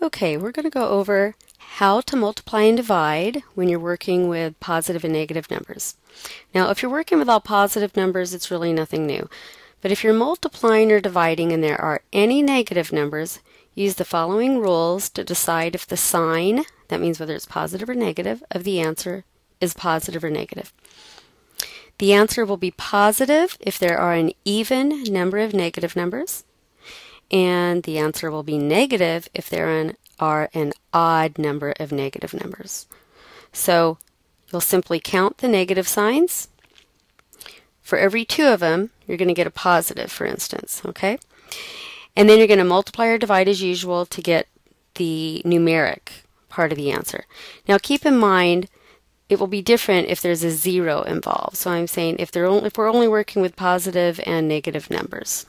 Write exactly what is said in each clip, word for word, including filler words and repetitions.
Okay, we're going to go over how to multiply and divide when you're working with positive and negative numbers. Now, if you're working with all positive numbers, it's really nothing new. But if you're multiplying or dividing and there are any negative numbers, use the following rules to decide if the sign, that means whether it's positive or negative, of the answer is positive or negative. The answer will be positive if there are an even number of negative numbers, and the answer will be negative if there an, are an odd number of negative numbers. So you'll simply count the negative signs. For every two of them, you're going to get a positive, for instance, okay? And then you're going to multiply or divide as usual to get the numeric part of the answer. Now keep in mind, it will be different if there's a zero involved. So I'm saying if, they're only, if we're only working with positive and negative numbers.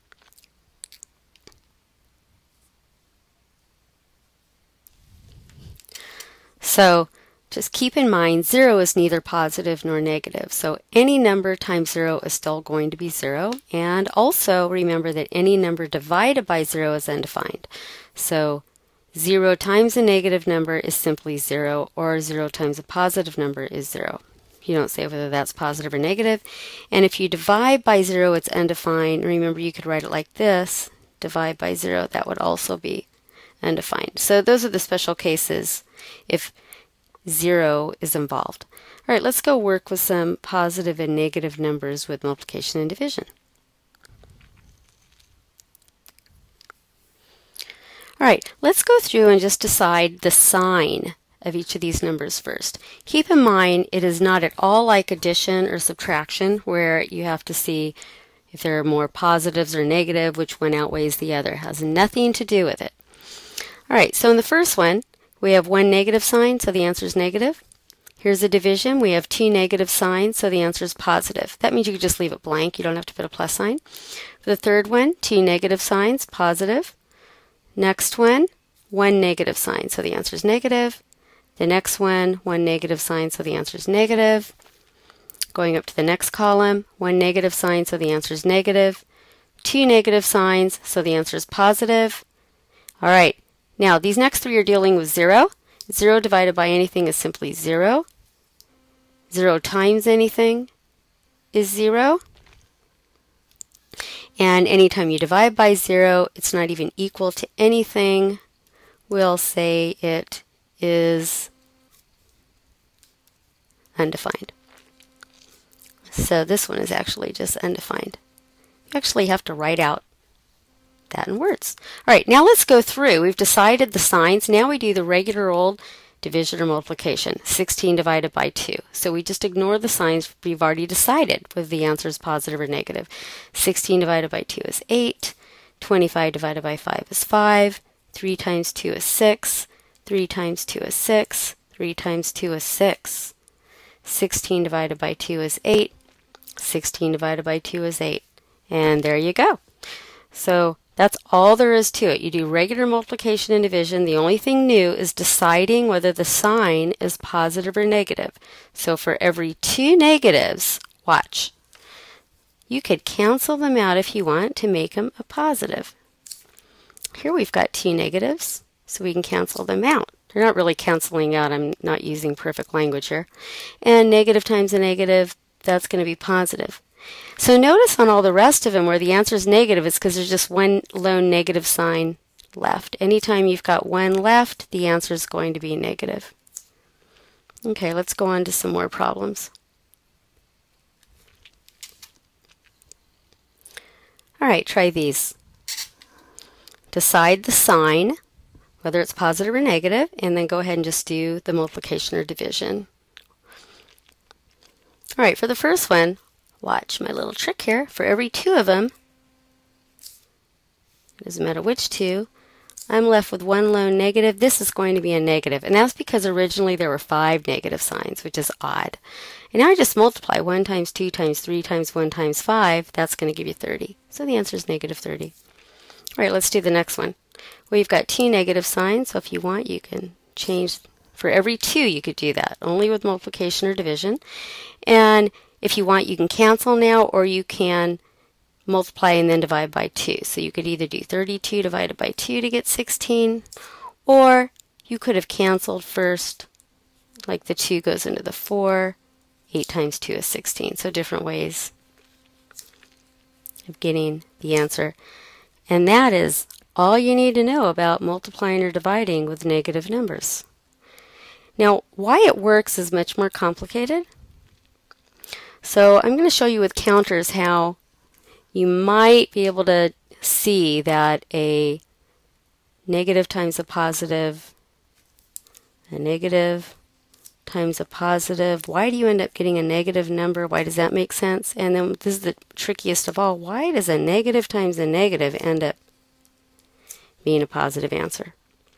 So just keep in mind, zero is neither positive nor negative. So any number times zero is still going to be zero. And also remember that any number divided by zero is undefined. So zero times a negative number is simply zero, or zero times a positive number is zero. You don't say whether that's positive or negative. And if you divide by zero, it's undefined. Remember, you could write it like this, divide by zero, that would also be undefined. So those are the special cases if zero is involved. All right, let's go work with some positive and negative numbers with multiplication and division. All right, let's go through and just decide the sign of each of these numbers first. Keep in mind, it is not at all like addition or subtraction, where you have to see if there are more positives or negative, which one outweighs the other. It has nothing to do with it. All right, so in the first one, we have one negative sign, so the answer is negative. Here's a division. We have two negative signs, so the answer is positive. That means you could just leave it blank. You don't have to put a plus sign. For the third one, two negative signs, positive. Next one, one negative sign, so the answer is negative. The next one, one negative sign, so the answer is negative. Going up to the next column, one negative sign, so the answer is negative. Two negative signs, so the answer is positive. All right. Now, these next three are dealing with zero. Zero divided by anything is simply zero. Zero times anything is zero. And anytime you divide by zero, it's not even equal to anything. We'll say it is undefined. So this one is actually just undefined. You actually have to write out that in words. All right, now let's go through. We've decided the signs. Now we do the regular old division or multiplication. sixteen divided by two. So we just ignore the signs. We've already decided whether the answer is positive or negative. sixteen divided by two is eight. twenty-five divided by five is five. three times two is six. three times two is six. three times two is six. sixteen divided by two is eight. sixteen divided by two is eight. And there you go. So that's all there is to it. You do regular multiplication and division. The only thing new is deciding whether the sign is positive or negative. So for every two negatives, watch, you could cancel them out if you want to make them a positive. Here we've got two negatives, so we can cancel them out. They're not really canceling out. I'm not using perfect language here. And negative times a negative, that's going to be positive. So notice on all the rest of them where the answer is negative, it's because there's just one lone negative sign left. Anytime you've got one left, the answer is going to be negative. Okay, let's go on to some more problems. All right, try these. Decide the sign, whether it's positive or negative, and then go ahead and just do the multiplication or division. All right, for the first one, watch my little trick here. For every two of them, it doesn't matter which two, I'm left with one lone negative. This is going to be a negative, and that's because originally there were five negative signs, which is odd. And now I just multiply one times two times three times one times five. That's going to give you thirty. So the answer is negative thirty. All right, let's do the next one. Well, you've got two negative signs, so if you want, you can change. For every two, you could do that, only with multiplication or division. And if you want, you can cancel now, or you can multiply and then divide by two. So you could either do thirty-two divided by two to get sixteen, Or you could have canceled first, like the two goes into the four. eight times two is sixteen. So different ways of getting the answer. And that is all you need to know about multiplying or dividing with negative numbers. Now, why it works is much more complicated. So I'm going to show you with counters how you might be able to see that a negative times a positive, a negative times a positive. Why do you end up getting a negative number? Why does that make sense? And then this is the trickiest of all. Why does a negative times a negative end up being a positive answer?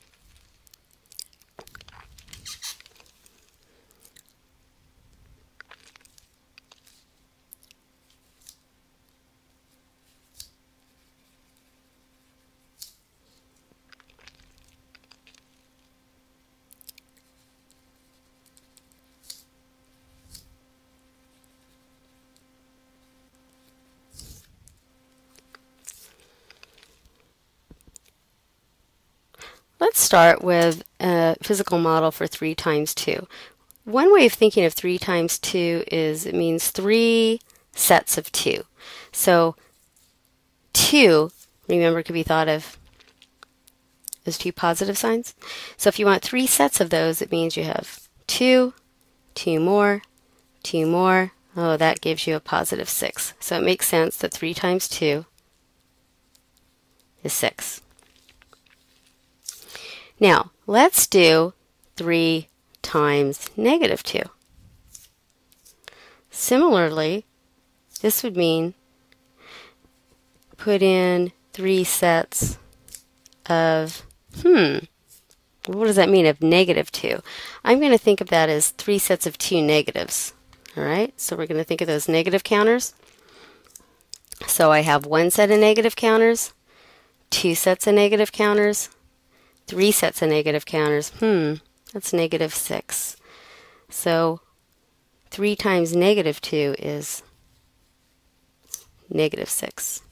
Let's start with a physical model for three times two. One way of thinking of three times two is it means three sets of two. So two, remember, could be thought of as two positive signs. So if you want three sets of those, it means you have two, two more, two more. Oh, that gives you a positive six. So it makes sense that three times two is six. Now, let's do three times negative two. Similarly, this would mean put in three sets of, hmm, what does that mean, of negative two? I'm going to think of that as three sets of two negatives. All right, so we're going to think of those negative counters. So I have one set of negative counters, two sets of negative counters, three sets of negative counters. Hmm, that's negative six. So three times negative two is negative six.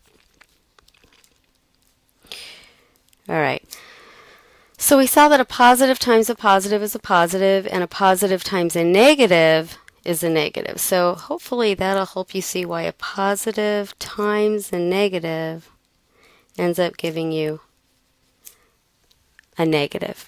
All right. So we saw that a positive times a positive is a positive, and a positive times a negative is a negative. So hopefully that'll help you see why a positive times a negative ends up giving you a negative.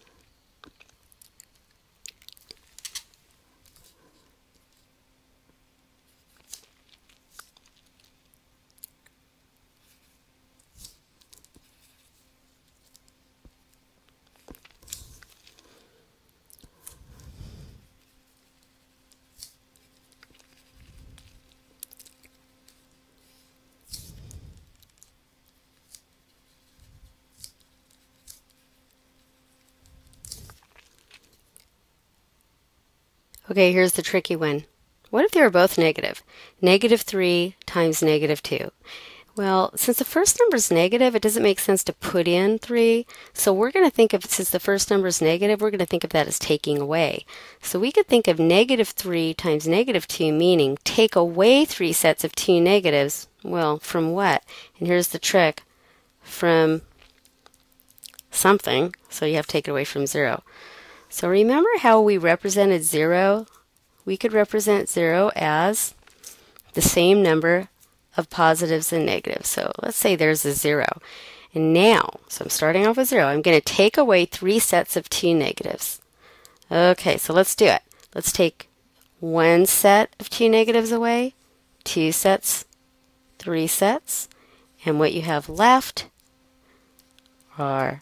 Okay, here's the tricky one. What if they were both negative? Negative three times negative two. Well, since the first number is negative, it doesn't make sense to put in three. So we're going to think of, since the first number is negative, we're going to think of that as taking away. So we could think of negative three times negative two, meaning take away three sets of two negatives. Well, from what? And here's the trick. From something. So you have to take it away from zero. So remember how we represented zero? We could represent zero as the same number of positives and negatives. So let's say there's a zero. And now, so I'm starting off with zero. I'm going to take away three sets of two negatives. Okay, so let's do it. Let's take one set of two negatives away, two sets, three sets, and what you have left are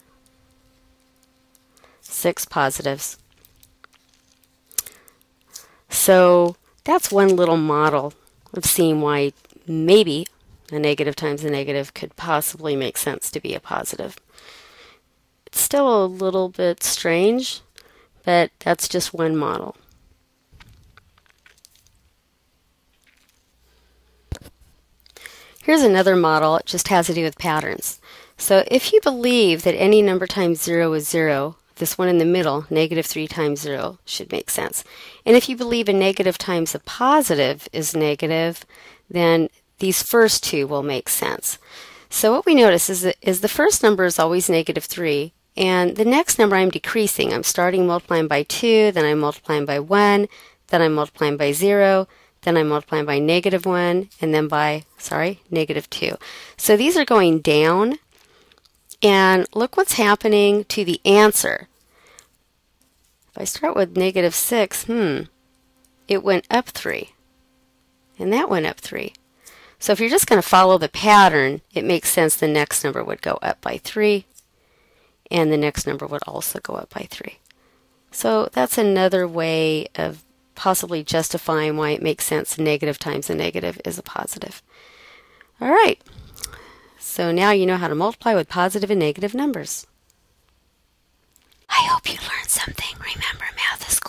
six positives. So that's one little model of seeing why maybe a negative times a negative could possibly make sense to be a positive. It's still a little bit strange, but that's just one model. Here's another model. It just has to do with patterns. So if you believe that any number times zero is zero, this one in the middle, negative three times zero, should make sense. And if you believe a negative times a positive is negative, then these first two will make sense. So what we notice is that is the first number is always negative three, And the next number I'm decreasing. I'm starting multiplying by two, then I'm multiplying by one, then I'm multiplying by zero, then I'm multiplying by negative one, and then by, sorry, negative two. So these are going down, and look what's happening to the answer. If I start with negative six, hmm, it went up three, and that went up three. So if you're just going to follow the pattern, it makes sense the next number would go up by three, and the next number would also go up by three. So that's another way of possibly justifying why it makes sense negative times a negative is a positive. All right, so now you know how to multiply with positive and negative numbers. I hope you learned something. Remember, math is